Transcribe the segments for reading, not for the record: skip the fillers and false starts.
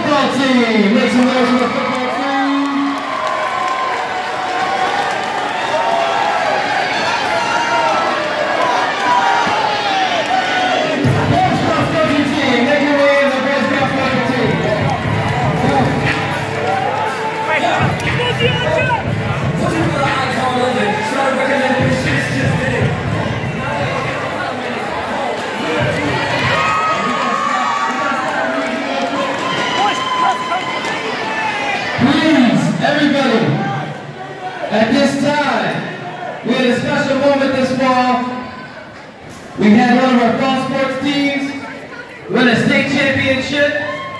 football team. Make some noise for the football team. Boys cross country team. Make your way in the boys cross country team. Please, everybody, at this time, we had a special moment this fall. We had one of our fall sports teams win a state championship.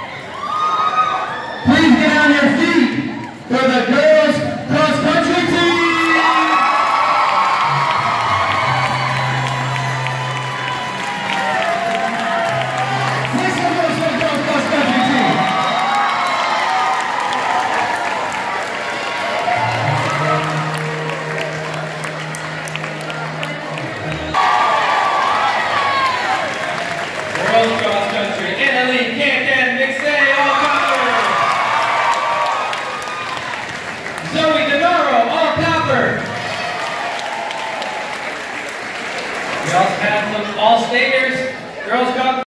Please get on your feet for the girls cross country team. Make some noise for the girls cross country team. Girls cross country, Italy, Canton, Mixay, all covered. Zoe